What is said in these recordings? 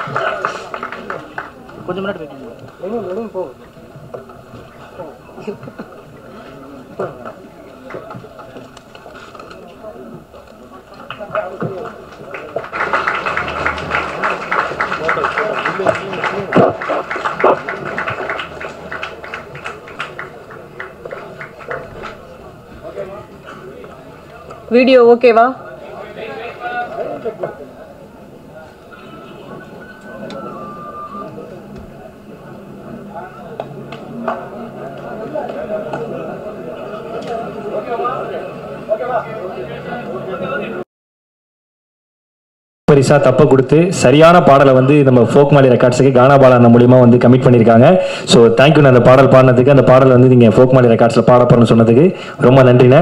கொஞ்சம் முன்னாடி போய்க்கோங்க. போ. வீடியோ ஓகேவா? பரிசா தப்ப கொடுத்து சரியான பாடலை வந்து நம்ம ஃபோக் மாலி ரெக்கார்ட்ஸுக்கு கானா பாலா மூலியமா வந்து கமிட் பண்ணியிருக்காங்க. ஸோ தேங்க்யூ அந்த பாடல் பாடினதுக்கு, அந்த பாடல் வந்து நீங்க ஃபோக் மாலி ரெக்கார்ட்ஸில் பாட போறேன்னு சொன்னதுக்கு ரொம்ப நன்றிண்ணே.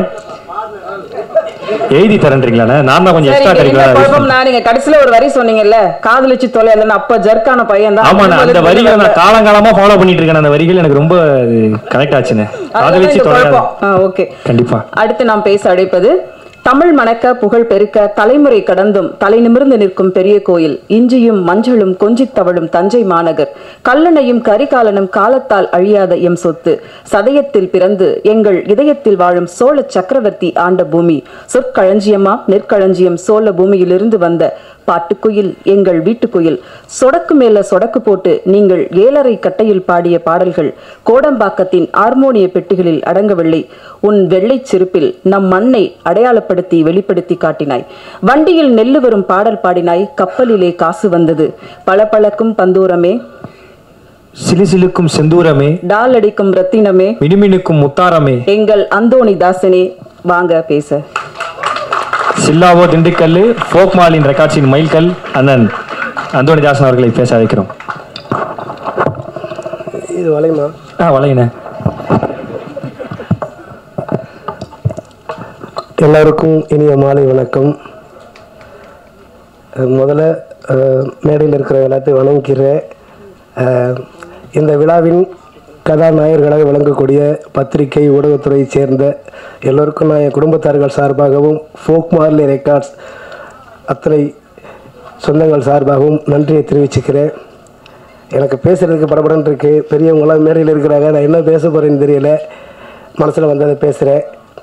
எழுதி தரேன்றீங்களா? நான் தான் கொஞ்சம் எக்ஸ்ட்ரா கரிக்குலர். நீங்க கடைசியில ஒரு வரி சொன்னீங்கல்ல, காதலிச்சு தொலைலன்னு, அப்ப ஜர்க்கான பையன் தான். ஆமா, அந்த வரிகளை நான் காலங்காலமா ஃபாலோ பண்ணிட்டு இருக்கேன். அந்த வரிகள் எனக்கு ரொம்ப கனெக்ட் ஆச்சுன்னு. காதலிச்சு தொலைல. ஓகே, கண்டிப்பா. அடுத்து நாம் பேச அழைப்பது தமிழ் மணக்க புகழ் பெருக்க தலைமுறை கடந்தும் தலை நிமிர்ந்து நிற்கும் பெரிய கோயில், இஞ்சியும் மஞ்சளும் கொஞ்சித் தவழும் தஞ்சை மாநகர், கல்லணையும் கரிகாலனும் காலத்தால் அழியாத எம் சொத்து, சதயத்தில் பிறந்து எங்கள் இதயத்தில் வாழும் சோழ சக்கரவர்த்தி ஆண்ட பூமி, சொற்களஞ்சியமா நெற்களஞ்சியம் சோழ பூமியிலிருந்து வந்த பாட்டுக்குயில் எங்கள் வீட்டுக்குயில், சொடக்கு மேல சொடக்கு போட்டு நீங்கள் 7:30 கட்டையில் பாடிய பாடல்கள் கோடம்பாக்கத்தின் ஹார்மோனிய பெட்டிகளில் அடங்கவில்லை. உன் வெள்ளை சிரிப்பில் நம் மண்ணை அடையாளப்படுத்தி வெளிப்படுத்தி காட்டினாய். வண்டியில் நெல்லு வரும் பாடல் பாடினாய். கப்பலிலே காசு வந்தது. பளபளக்கும் பந்தூரமே, சிலுசிலுக்கும் செந்தூரமே, டால் அடிக்கும் ரத்தினமே, மினுமினுக்கும் முத்தாரமே, எங்கள் அந்தோணி தாசனே, வாங்க பேச. சில்லாவோ திண்டுக்கல் ஃபோக் மாலின் ரெக்கார்ட்ஸின் மைல்கல் அண்ணன் அந்தோணி தாசன் அவர்களை பேச அழைக்கிறோம். இது வளையுமா? வளையினே. எல்லாருக்கும் இனிய மாலை வணக்கம். முதல்ல மேடையில் இருக்கிற எல்லாத்தையும் வணங்கிக்கிறேன். இந்த விழாவின் கதாநாயகர்களாக விளங்கக்கூடிய பத்திரிகை ஊடகத்துறையைச் சேர்ந்த எல்லோருக்கும் நான் என் குடும்பத்தார்கள் சார்பாகவும் ஃபோக் மார்லி ரெக்கார்ட்ஸ் அத்தனை சொந்தங்கள் சார்பாகவும் நன்றியை தெரிவிச்சுக்கிறேன். எனக்கு பேசுகிறதுக்கு படபடன்னு இருக்குது. பெரியவங்களாம் மேடையில் இருக்கிறாங்க. நான் என்ன பேச போகிறேன்னு தெரியல. மனசில் வந்ததை பேசுகிறேன்.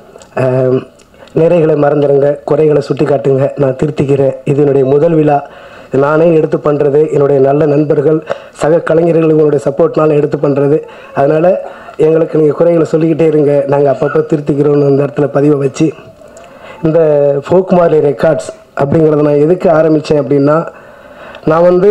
நிறைகளை மறந்துடுங்க, குறைகளை சுட்டி காட்டுங்க, நான் திருத்திக்கிறேன். இது என்னுடைய முதல் விழா. நானே எடுத்து பண்ணுறது, என்னுடைய நல்ல நண்பர்கள் சக கலைஞர்கள் உங்களுடைய சப்போர்ட்னால எடுத்து பண்ணுறது. அதனால் எங்களுக்கு நீங்கள் குறைகளை சொல்லிக்கிட்டே இருங்க, நாங்கள் அப்பப்போ திருத்திக்கிறோன்னு அந்த இடத்துல பதிவை வச்சு இந்த ஃபோக் மார்லி ரெக்கார்ட்ஸ் அப்படிங்கிறத நான் எதுக்கு ஆரம்பித்தேன் அப்படின்னா, நான் வந்து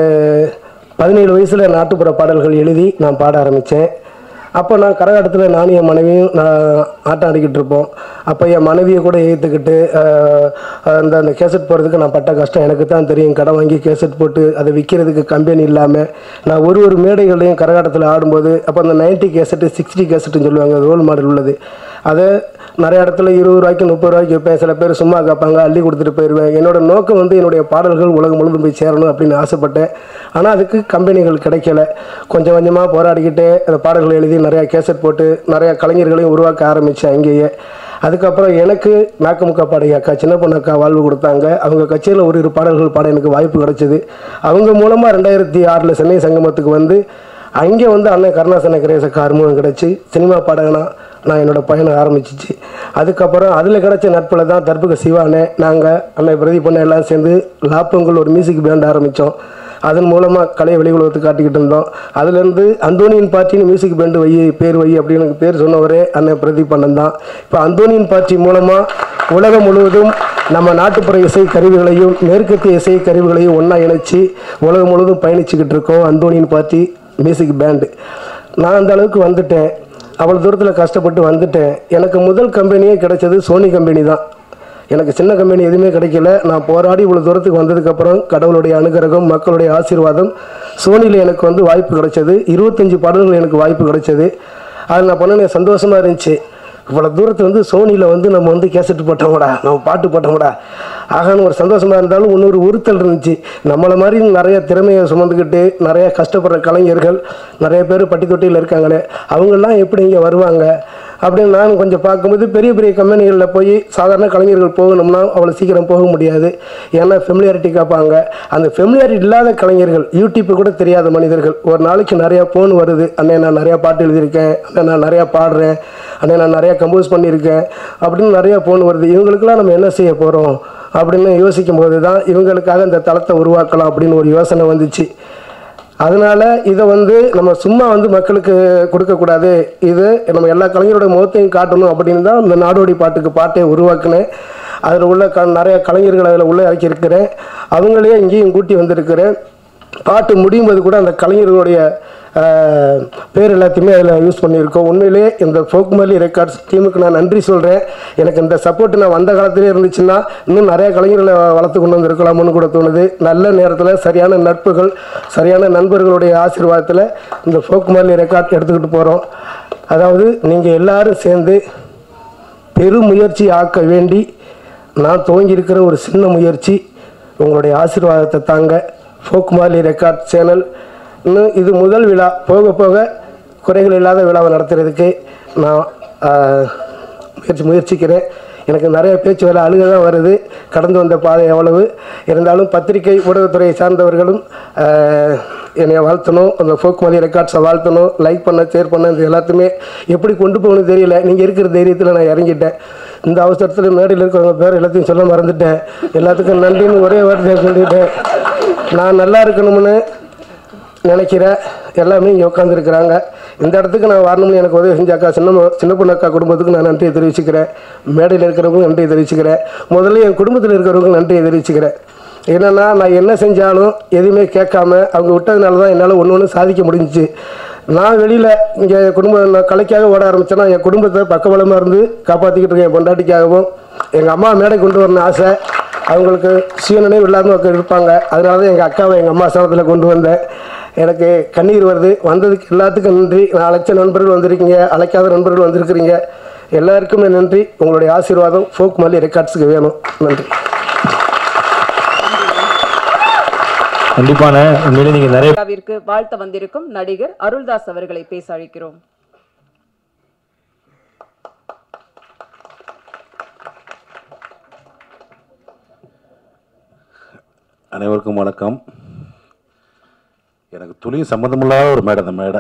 17 வயசில் நாட்டுப்புற பாடல்கள் எழுதி நான் பாட ஆரம்பித்தேன். அப்போ நான் கரகாட்டத்தில் நானும் என் மனைவியும் ஆட்டம் ஆடிக்கிட்டு இருப்போம். அப்போ என் மனைவியை கூட ஏற்றுக்கிட்டு அந்த கேசட் போடுறதுக்கு நான் பட்ட கஷ்டம் எனக்கு தான் தெரியும். கடன் வாங்கி கேசட் போட்டு அதை விற்கிறதுக்கு கம்பெனி இல்லாமல் நான் ஒரு மேடைகளையும் கரகாட்டத்தில் ஆடும்போது, அப்போ அந்த 90 கேசட்டு 60 கேசட்டுன்னு சொல்லுவாங்க, ரோல் மாடல் உள்ளது. அதை நிறைய இடத்துல 20 ரூபாய்க்கு 30 ரூபாய்க்கு வைப்பேன். சில பேர் சும்மா கேட்பாங்க, அள்ளி கொடுத்துட்டு போயிடுவேன். என்னோட நோக்கம் வந்து என்னுடைய பாடல்கள் உலகம் முழுவதும் போய் சேரணும் அப்படின்னு ஆசைப்பட்டேன். ஆனால் அதுக்கு கம்பெனிகள் கிடைக்கல. கொஞ்சம் கொஞ்சமாக போராடிக்கிட்டே அந்த பாடல்கள் எழுதி நிறையா கேசட் போட்டு நிறையா கலைஞர்களையும் உருவாக்க ஆரம்பித்தேன் அங்கேயே. அதுக்கப்புறம் எனக்கு நாக்கமுக்கா பாடகி அக்கா சின்ன பொண்ணு அக்கா வாழ்வு கொடுத்தாங்க. அவங்க கட்சியில் ஒரு பாடல்கள் பாட எனக்கு வாய்ப்பு கிடைச்சிது. அவங்க மூலமாக 2006 சென்னை சங்கமத்துக்கு வந்து அங்கே வந்து அண்ணன் கருணாசன கிரேசக்கு அறிமுகம் கிடச்சி சினிமா பாடகனா நான் என்னோடய பயணம் ஆரம்பிச்சிச்சு. அதுக்கப்புறம் அதில் கிடச்ச நட்பில் தான் தர்புக சிவானே நாங்கள் அண்ணன் பிரதீப் பண்ண எல்லாம் சேர்ந்து லாப்பங்கள் ஒரு மியூசிக் பேண்ட் ஆரம்பித்தோம். அதன் மூலமாக கலையை வெளி உலகத்துக்கு காட்டிக்கிட்டு இருந்தோம். அதுலேருந்து அந்தோனியின் பார்ட்டின்னு மியூசிக் பேண்டு பேர் வை அப்படின்னு எனக்கு பேர் சொன்னவரே அண்ணன் பிரதீப் பண்ணன் தான். இப்போ அந்தோனியின் பார்ட்டி மூலமாக உலகம் முழுவதும் நம்ம நாட்டுப்புற இசை கருவிகளையும் மேற்கத்திய இசை கருவிகளையும் ஒன்றா இணைச்சி உலகம் முழுவதும் பயணிச்சுக்கிட்டு இருக்கோம். அந்தோனியின் பார்ட்டி மியூசிக் பேண்டு. நான் அந்த அளவுக்கு வந்துட்டேன். அவ்வளோ தூரத்தில் கஷ்டப்பட்டு வந்துட்டேன். எனக்கு முதல் கம்பெனியே கிடைச்சது சோனி கம்பெனி தான். எனக்கு சின்ன கம்பெனி எதுவுமே கிடைக்கல. நான் போராடி இவ்வளோ தூரத்துக்கு வந்ததுக்கப்புறம் கடவுளுடைய அனுகிரகம், மக்களுடைய ஆசீர்வாதம், சோனியில் எனக்கு வந்து வாய்ப்பு கிடைச்சது. 25 பாடல்கள் எனக்கு வாய்ப்பு கிடைச்சது. அது நான் பண்ண சந்தோஷமாக இருந்துச்சு. இவ்வளோ தூரத்து வந்து சோனியில் வந்து நம்ம வந்து கேசட்டு போட்டோம்டா, நம்ம பாட்டு போட்டோம்டா ஆகான்னு ஒரு சந்தோஷமாக இருந்தாலும் இன்னொரு உறுத்தல் இருந்துச்சு. நம்மளை மாதிரி நிறைய திறமையை சுமந்துக்கிட்டு நிறைய கஷ்டப்படுற கலைஞர்கள் நிறைய பேர் பட்டி தொட்டியில் இருக்காங்களே, அவங்கெல்லாம் எப்படி இங்கே வருவாங்க, அப்படின்னு நான் கொஞ்சம் பார்க்கும்போது பெரிய பெரிய கம்பெனிகளில் போய் சாதாரண கலைஞர்கள் போகணும்னா அவ்வளோ சீக்கிரம் போக முடியாது. ஏன்னா ஃபெமிலியாரிட்டி காப்பாங்க. அந்த ஃபெமிலியாரிட்டி இல்லாத கலைஞர்கள், யூடியூப்பு கூட தெரியாத மனிதர்கள், ஒரு நாளைக்கு நிறையா ஃபோன் வருது, அண்ணே நான் நிறையா பாட்டு எழுதியிருக்கேன், அண்ணே நான் நிறையா பாடுறேன், அண்ணே நான் நிறையா கம்போஸ் பண்ணியிருக்கேன் அப்படின்னு நிறையா ஃபோன் வருது. இவங்களுக்கெல்லாம் நம்ம என்ன செய்ய போகிறோம் அப்படின்னு யோசிக்கும் போது தான் இவங்களுக்காக இந்த தளத்தை உருவாக்கலாம் அப்படின்னு ஒரு யோசனை வந்துச்சு. அதனால் இதை நம்ம சும்மா மக்களுக்கு கொடுக்கக்கூடாது, இது நம்ம எல்லா கலைஞரோட முகத்தையும் காட்டணும் அப்படின்னு தான் இந்த நாடோடி பாட்டுக்கு பாட்டை உருவாக்கினேன். அதில் உள்ள நிறைய கலைஞர்கள் அதில் உள்ளே இறக்கியிருக்கிறேன். அவங்களே இங்கேயும் கூட்டி வந்திருக்கிறேன். பாட்டு முடியும் போது கூட அந்த கலைஞர்களுடைய பேர் எல்லாத்தையுமே அதில் யூஸ் பண்ணியிருக்கோம். உண்மையிலே இந்த ஃபோக் மார்லி ரெக்கார்ட்ஸ் டீமுக்கு நான் நன்றி சொல்கிறேன். எனக்கு இந்த சப்போர்ட் நான் வந்த காலத்திலே இருந்துச்சுன்னா இன்னும் நிறைய கலைஞர்களை வளர்த்து கொண்டு வந்திருக்கலாம்னு கூட தோணுது. நல்ல நேரத்தில் சரியான நட்புகள், சரியான நண்பர்களுடைய ஆசீர்வாதத்தில் இந்த ஃபோக் மார்லி ரெக்கார்ட் எடுத்துக்கிட்டு போகிறோம். அதாவது நீங்கள் எல்லாரும் சேர்ந்து பெருமுயற்சி ஆக்க வேண்டி நான் துவங்கியிருக்கிற ஒரு சின்ன முயற்சி. உங்களுடைய ஆசீர்வாதத்தை தாங்க. ஃபோக் மார்லி ரெக்கார்ட் சேனல் இன்னும் இது முதல் விழா, போக போக குறைகள் இல்லாத விழாவை நடத்துறதுக்கு நான் முயற்சிக்கிறேன். எனக்கு நிறைய பேச்சு வேலை அழுக தான் வருது. கடந்து வந்த பாதை எவ்வளவு இருந்தாலும் பத்திரிகை ஊடகத்துறையை சார்ந்தவர்களும் என்னை வாழ்த்தணும், அந்த ஃபோக் மார்லி ரெக்கார்ட்ஸை வாழ்த்தணும், லைக் பண்ண, ஷேர் பண்ண, இது எல்லாத்தையுமே எப்படி கொண்டு போகணும்னு தெரியல. நீங்கள் இருக்கிற தைரியத்தில் நான் இறங்கிட்டேன். இந்த அவசரத்தில் மேடையில் இருக்கிறவங்க பேர் எல்லாத்தையும் சொல்ல மறந்துட்டேன். எல்லாத்துக்கும் நன்றின்னு ஒரே வார்த்தையை சொல்லிட்டேன். நான் நல்லா இருக்கணும்னு நினைக்கிற எல்லாமே இங்கே உட்காந்துருக்குறாங்க. இந்த இடத்துக்கு நான் வரணும்னு எனக்கு உதவி செஞ்சாக்கா சின்ன பொண்ணு அக்கா குடும்பத்துக்கு நான் நன்றியை தெரிவிச்சுக்கிறேன். மேடையில் இருக்கிறவங்களும் நன்றியை தெரிவிச்சுக்கிறேன். முதல்ல என் குடும்பத்தில் இருக்கிறவங்களுக்கும் நன்றியை தெரிவிச்சுக்கிறேன். என்னென்னா நான் என்ன செஞ்சாலும் எதுவுமே கேட்காம அவங்க விட்டதுனால தான் என்னால் ஒன்று சாதிக்க முடிஞ்சிச்சு. நான் வெளியில் இங்கே நான் கலைக்காக ஓட ஆரம்பித்தேன்னா என் குடும்பத்தை பக்கபலமாக இருந்து காப்பாற்றிக்கிட்டு இருக்கேன். என் பொண்டாட்டிக்காகவும் எங்கள் அம்மா மேடை கொண்டு வரணும் ஆசை. அவங்களுக்கு சுயநினைவு இல்லாமல் இருப்பாங்க. அதனால தான் எங்கள் அக்காவை எங்கள் அம்மா ஸ்தானத்தில் கொண்டு வந்தேன். எனக்கு கண்ணீர் வருது. வந்ததுக்கு எல்லாத்துக்கும் நன்றி. நான் அழைச்ச நண்பர்கள் வந்திருக்கீங்க, அழைக்காத நண்பர்கள் வந்திருக்கிறீங்க, எல்லாருக்குமே நன்றி. உங்களுடைய ஆசீர்வாதம் ஃபோக் மார்லி ரெக்கார்ட்ஸுக்கு வேணும். நன்றி. கண்டிப்பான உண்மையிலே நீங்க நிறைய வாழ்த்த வந்திருக்கும் நடிகர் அருள்தாஸ் அவர்களை பேச அழைக்கிறோம். அனைவருக்கும் வணக்கம். எனக்கு துளி சம்மந்தமில்லாத ஒரு மேடை, அந்த மேடை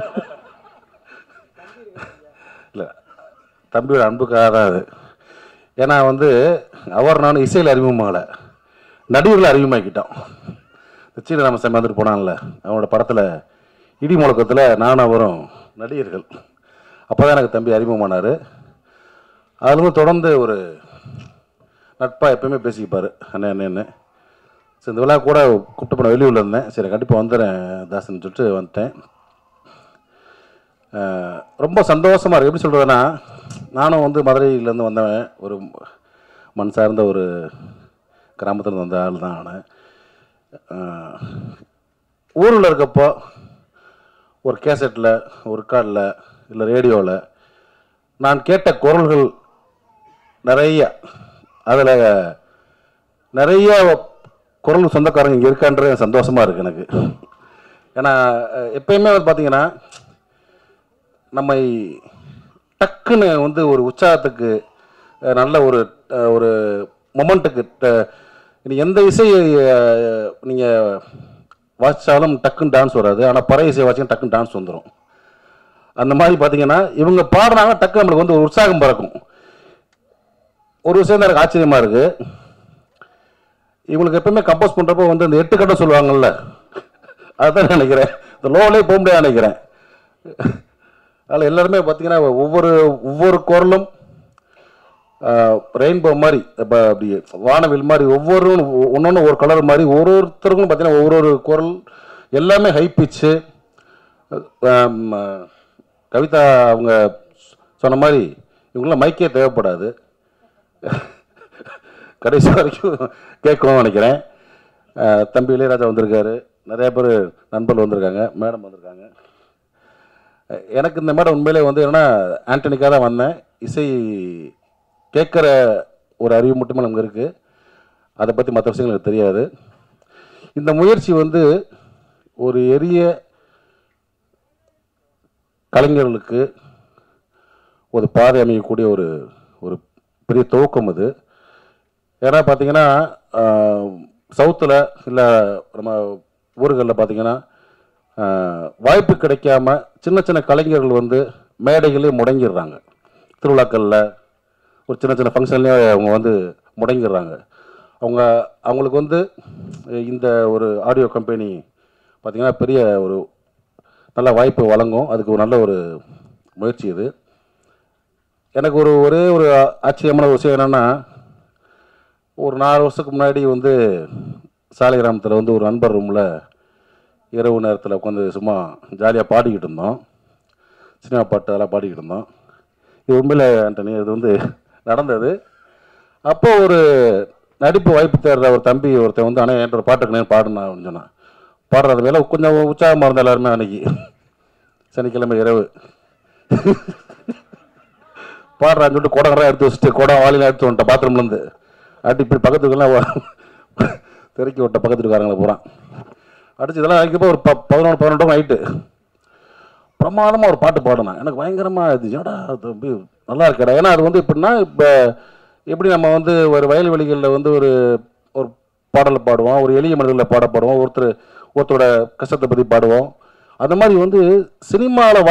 இல்லை, தம்பியோட அன்புக்காக தான் அது. ஏன்னா அவர் நானும் இசையில் அறிமுகமாகலை, நடிகர்களை அறிமுகமாக்கிட்டோம். சீன நம்ம வந்துட்டு போனான்ல, அவனோட படத்தில் இடி முழக்கத்தில் நானும் அவரும் நடிகர்கள். அப்போ தான் எனக்கு தம்பி அறிமுகமானார். அதுலேருந்து தொடர்ந்து ஒரு நட்பாக எப்பயுமே பேசிப்பார், அண்ணன் அண்ணன்னு. சரி, இந்த விழா கூட கூப்பிட்டு போன வெளியூரில் இருந்தேன். சரி கண்டிப்பாக வந்துடுறேன் தாசன் சொல்லிட்டு வந்துட்டேன். ரொம்ப சந்தோஷமாக இருக்குது. எப்படி சொல்கிறதுனா, நானும் மதுரையிலேருந்து வந்தவன், ஒரு மண் சார்ந்த ஒரு கிராமத்தில் வந்த ஆள் தான் நான். ஊரில் இருக்கப்போ ஒரு கேசட்டில், ஒரு ரெக்கார்டில், இல்லை ரேடியோவில் நான் கேட்ட குரல்கள் நிறைய, அதில் நிறைய குரல் சொந்தக்காரங்க இங்கே இருக்கான்ற சந்தோஷமாக இருக்குது எனக்கு. ஏன்னா எப்பயுமே பார்த்தீங்கன்னா நம்மை டக்குன்னு ஒரு உற்சாகத்துக்கு, நல்ல ஒரு ஒரு மொமெண்ட்டுக்கு, எந்த இசையை நீங்கள் வாசித்தாலும் டக்குன்னு டான்ஸ் வராது. ஆனால் பறை இசை வாசிக்கும் டக்குன்னு டான்ஸ் வந்துடும். அந்த மாதிரி பார்த்தீங்கன்னா இவங்க பாடுறாங்க, டக்கு நம்மளுக்கு ஒரு உற்சாகம் பிறக்கும். ஒரு விஷயம் தான் எனக்கு ஆச்சரியமாக இருக்குது. இவங்களுக்கு எப்பவுமே கம்போஸ் பண்ணுறப்போ இந்த 8 கட்டம் சொல்லுவாங்கல்ல, அதுதான் நினைக்கிறேன். இந்த லோவிலே போக முடியாது நினைக்கிறேன். அதில் எல்லாருமே பார்த்தீங்கன்னா ஒவ்வொரு குரலும் ரெயின்போ மாதிரி, இப்போ அப்படி வானவில் மாதிரி, ஒன்று ஒரு கலர் மாதிரி, ஒருத்தருக்கும் பார்த்தீங்கன்னா ஒவ்வொரு குரல் எல்லாமே ஹை பிச்சு. கவிதா அவங்க சொன்ன மாதிரி இவங்களாம் மைக்கே தேவைப்படாது, கடைசி வரைக்கும் கேட்கணும்னு நினைக்கிறேன். தம்பி இளையராஜா வந்திருக்காரு, நிறைய பேர் நண்பர்கள் வந்திருக்காங்க, மேடம் வந்திருக்காங்க. எனக்கு இந்த மேடம் உண்மையிலே என்னன்னா ஆண்டனிக்காக தான் வந்தேன். இசை கேட்குற ஒரு அறிவு மட்டுமே நமக்கு இருக்குது, அதை பற்றி மற்ற விஷயங்கள் எனக்கு தெரியாது. இந்த முயற்சி ஒரு எளிய கலைஞர்களுக்கு ஒரு பாதை அமையக்கூடிய ஒரு ஒரு பெரிய துவக்கம் அது. ஏன்னா பார்த்தீங்கன்னா சவுத்தில் இல்லை நம்ம ஊர்களில் பார்த்தீங்கன்னா வாய்ப்பு கிடைக்காம சின்ன சின்ன கலைஞர்கள் வந்து மேடைகளே முடங்கிடுறாங்க. திருவிழாக்களில் ஒரு சின்ன சின்ன ஃபங்க்ஷன்லேயே அவங்க வந்து முடங்கிடுறாங்க. அவங்களுக்கு வந்து இந்த ஒரு ஆடியோ கம்பெனி பார்த்திங்கன்னா பெரிய ஒரு நல்ல வாய்ப்பு வழங்கும். அதுக்கு ஒரு நல்ல ஒரு முயற்சி இது. எனக்கு ஒரே ஒரு ஆச்சரியமான விஷயம் என்னென்னா, ஒரு 4 வருஷத்துக்கு முன்னாடி வந்து சாலை கிராமத்தில் வந்து ஒரு நண்பர் ரூமில் இரவு நேரத்தில் உட்காந்து சும்மா ஜாலியாக பாடிக்கிட்டு இருந்தோம். சினிமா பாட்டு அதெல்லாம் பாடிக்கிட்டு இருந்தோம். இது உண்மையில் ஆண்டனி இது வந்து நடந்தது. அப்போ ஒரு நடிப்பு வாய்ப்பு தேடுற ஒரு தம்பி ஒருத்தன் வந்து ஆனால் என்கிட்ட ஒரு பாட்டுக்கு பாடுனா அப்படின்னு சொன்னான். பாடுறது மேலே கொஞ்சம் உற்சாகமாக இருந்த எல்லாருமே அன்றைக்கி சனிக்கிழமை இரவு பாடுறான்னு சொல்லிட்டு குடங்கெல்லாம் எடுத்து வச்சுட்டு குடம் வாலிலாம் எடுத்து வந்துட்டேன் பாத்ரூம்லேருந்து. அடி இப்படி பக்கத்துக்கெல்லாம் தெருக்கி விட்ட பக்கத்துக்காரங்களை போகிறான் அடிச்சு இதெல்லாம் அடிக்கப்போ ஒரு 11-12 நைட்டு பிரமாதமாக ஒரு பாட்டு பாடினேன். எனக்கு பயங்கரமாக இது ஏடா தம்பி நல்லா இருக்கடா. ஏன்னா அது வந்து எப்படின்னா, இப்போ எப்படி நம்ம வந்து ஒரு வயல்வெளிகளில் வந்து ஒரு ஒரு பாடலை பாடுவோம், ஒரு எளிய மனிதர்களில் பாடுவோம், ஒருத்தரோட கஷ்டத்தை பற்றி பாடுவோம். அந்த மாதிரி வந்து சினிமாவில்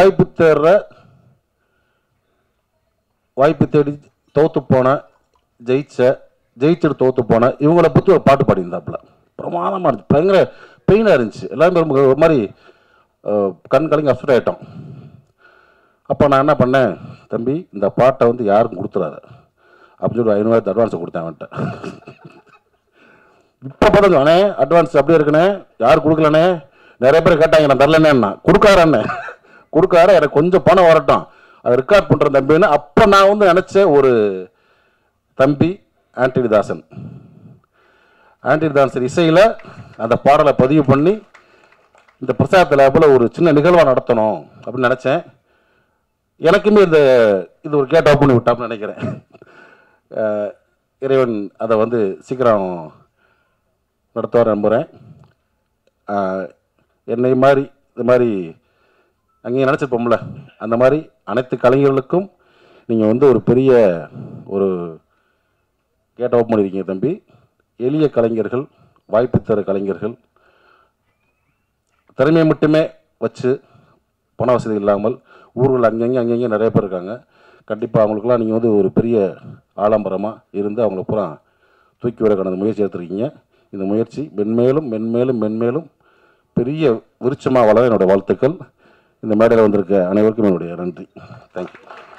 வாய்ப்பு தேடி தோற்று போன ஜெயிச்சுட்டு தோற்று போன இவங்களை பற்றி ஒரு பாட்டு பாடியிருந்தாப்புல. பிரமாதமாக இருந்துச்சு, பயங்கர பெயினாக இருந்துச்சு. எல்லாருமே ரொம்ப ஒரு மாதிரி கண் கலங்கி அப்செட் ஆகிட்டோம். அப்போ நான் என்ன பண்ணேன், தம்பி இந்த பாட்டை வந்து யாருக்கும் கொடுத்துறாரு அப்படின்னு சொல்லி 500 அட்வான்ஸை கொடுத்தேன் அவன்கிட்ட. இப்போ பார்த்தா அண்ணே அட்வான்ஸ் அப்படியே இருக்குண்ணே, யாரும் கொடுக்கலண்ணே, நிறைய பேர் கேட்டாங்க, நான் தரலண்ணேன்னா கொடுக்காரண்ணே கொடுக்கார எனக்கு கொஞ்சம் பணம் வரட்டும் அதை ரெக்கார்ட் பண்ணுற தம்பின்னு. அப்போ நான் வந்து நினச்சேன் ஒரு தம்பி ஆண்டனி தாசன் இசையில் அந்த பாடலை பதிவு பண்ணி இந்த பிரசாதத்தில் போல் ஒரு சின்ன நிகழ்வாக நடத்தணும் அப்படின்னு நினச்சேன். எனக்குமே இது ஒரு கேட் ஆஃப் பண்ணி விட்டாப்னு நினைக்கிறேன். இறைவன் அதை வந்து சீக்கிரம் நடத்துவார் நம்புகிறேன். என்னை மாதிரி இது மாதிரி அங்கேயும் நினச்சிருப்போம்ல, அந்த மாதிரி அனைத்து கலைஞர்களுக்கும் நீங்கள் வந்து ஒரு பெரிய ஒரு கேட் ஆஃப் பண்ணியிருக்கீங்க தம்பி. எளிய கலைஞர்கள், வாய்ப்பு தர கலைஞர்கள், திறமையை மட்டுமே வச்சு பண வசதி இல்லாமல் ஊர்கள் அங்கங்கே நிறைய பேர் இருக்காங்க. கண்டிப்பாக அவங்களுக்குலாம் நீங்கள் வந்து ஒரு பெரிய ஆடம்பரமாக இருந்து அவங்கள பூரா தூக்கி வரக்கான முயற்சி எடுத்துருக்கீங்க. இந்த முயற்சி மென்மேலும் பெரிய விருட்சமாக வளர என்னுடைய வாழ்த்துக்கள். இந்த மேடையில் வந்திருக்க அனைவருக்கும் என்னுடைய நன்றி. தேங்க்யூ.